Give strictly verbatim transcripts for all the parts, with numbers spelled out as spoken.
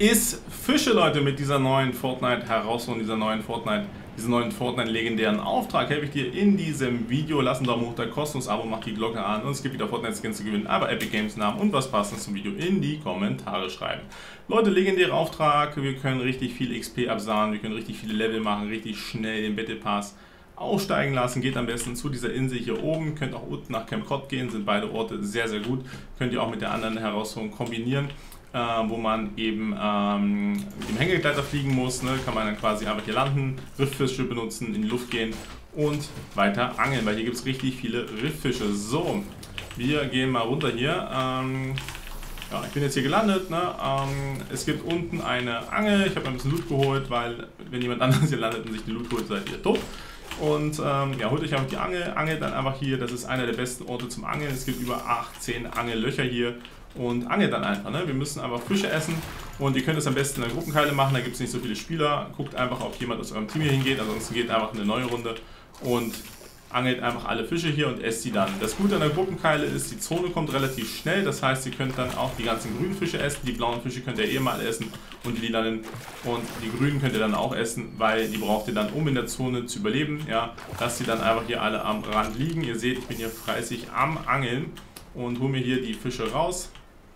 ist Fische, Leute, mit dieser neuen Fortnite-Herausforderung, dieser neuen Fortnite, diesen neuen Fortnite-legendären Auftrag. Helfe ich dir in diesem Video. Lass einen Daumen hoch, da kostenlos Abo, mach die Glocke an und es gibt wieder Fortnite-Skins zu gewinnen, aber Epic Games Namen und was passendes zum Video in die Kommentare schreiben. Leute, legendärer Auftrag, wir können richtig viel X P absahnen, wir können richtig viele Level machen, richtig schnell den Battle Pass aussteigen lassen. Geht am besten zu dieser Insel hier oben, könnt auch unten nach Camp Cod gehen, sind beide Orte sehr, sehr gut. Könnt ihr auch mit der anderen Herausforderung kombinieren. Äh, wo man eben ähm, mit dem Hängegleiter fliegen muss, ne, kann man dann quasi einfach hier landen, Rifffische benutzen, in die Luft gehen und weiter angeln, weil hier gibt es richtig viele Rifffische. So, wir gehen mal runter hier. Ähm, ja, ich bin jetzt hier gelandet. Ne, ähm, es gibt unten eine Angel, ich habe ein bisschen Loot geholt, weil wenn jemand anderes hier landet und sich die Loot holt, seid ihr doof. Und ähm, ja, holt euch einfach die Angel, angelt dann einfach hier, das ist einer der besten Orte zum Angeln. Es gibt über achtzehn Angellöcher hier. Und angelt dann einfach, ne? Wir müssen einfach Fische essen und ihr könnt es am besten in der Gruppenkeile machen, da gibt es nicht so viele Spieler. Guckt einfach, ob jemand aus eurem Team hier hingeht, ansonsten geht einfach eine neue Runde und angelt einfach alle Fische hier und esst sie dann. Das Gute an der Gruppenkeile ist, die Zone kommt relativ schnell, das heißt, ihr könnt dann auch die ganzen grünen Fische essen, die blauen Fische könnt ihr eh mal essen und die lilanen und die grünen könnt ihr dann auch essen, weil die braucht ihr dann, um in der Zone zu überleben. Ja, lasst sie dann einfach hier alle am Rand liegen. Ihr seht, ich bin hier fleißig am Angeln und hole mir hier die Fische raus.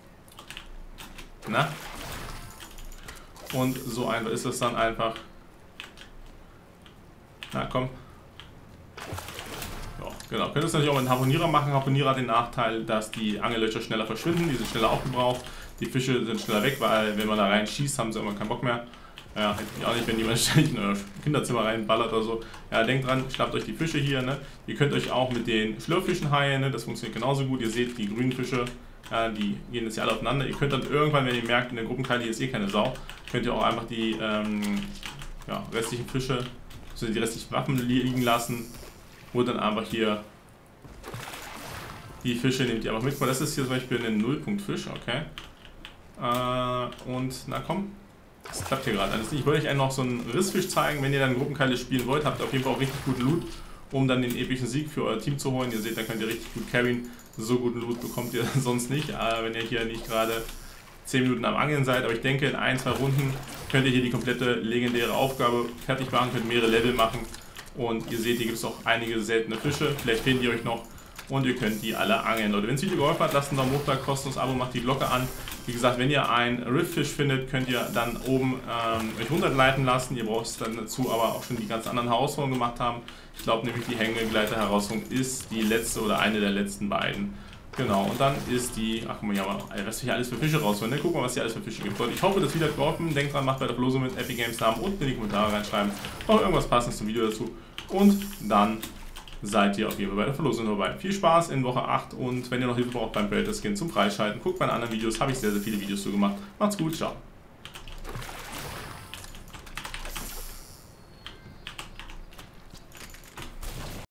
Na? Und so einfach ist es dann einfach. Na komm. Ja, genau. Könnt ihr es natürlich auch mit einem Harponierer machen. Harponierer hat den Nachteil, dass die Angellöcher schneller verschwinden, die sind schneller aufgebraucht. Die Fische sind schneller weg, weil wenn man da rein schießt, haben sie irgendwann keinen Bock mehr. Ja, hätte ich auch nicht, wenn jemand ständig in euer Kinderzimmer reinballert oder so. Ja, denkt dran, schnappt euch die Fische hier. Ne? Ihr könnt euch auch mit den Schlürffischen heilen, ne? Das funktioniert genauso gut. Ihr seht, die grünen Fische, ja, die gehen jetzt hier alle aufeinander. Ihr könnt dann irgendwann, wenn ihr merkt, in der Gruppenkeile hier ist eh keine Sau, könnt ihr auch einfach die ähm, ja, restlichen Fische, also die restlichen Waffen liegen lassen. Holt dann einfach hier die Fische, nehmt ihr einfach mit. Das ist hier zum Beispiel ein Nullpunktfisch, okay. Äh, und na komm. Das klappt hier gerade alles nicht. Ich wollte euch noch so einen Rissfisch zeigen. Wenn ihr dann Gruppenkeile spielen wollt, habt ihr auf jeden Fall auch richtig guten Loot, um dann den epischen Sieg für euer Team zu holen. Ihr seht, da könnt ihr richtig gut carryen. So guten Loot bekommt ihr sonst nicht, wenn ihr hier nicht gerade zehn Minuten am Angeln seid. Aber ich denke, in ein, zwei Runden könnt ihr hier die komplette legendäre Aufgabe fertig machen, könnt mehrere Level machen. Und ihr seht, hier gibt es auch einige seltene Fische. Vielleicht fehlen die euch noch. Und ihr könnt die alle angeln. Leute, wenn das Video geholfen hat, lasst einen Daumen hoch da, kostenlos Abo, macht die Glocke an. Wie gesagt, wenn ihr einen Rifffisch findet, könnt ihr dann oben ähm, euch runterleiten lassen. Ihr braucht es dann dazu aber auch schon die ganz anderen Herausforderungen gemacht haben. Ich glaube nämlich, die Hängegleiter-Herausforderung ist die letzte oder eine der letzten beiden. Genau, und dann ist die, ach guck mal, ja, was wir hier alles für Fische rausholen, ne? Guck mal, was hier alles für Fische gibt. Leute, ich hoffe, das Video hat geholfen. Denkt dran, macht bei der Verlosung mit, Epic Games Namen unten in die Kommentare reinschreiben. Noch irgendwas passendes zum Video dazu. Und dann seid ihr auf jeden Fall bei der Verlosung dabei. Viel Spaß in Woche acht und wenn ihr noch Hilfe braucht beim Creator Skin zum Freischalten, guckt bei den anderen Videos, habe ich sehr, sehr viele Videos zu gemacht. Macht's gut, ciao.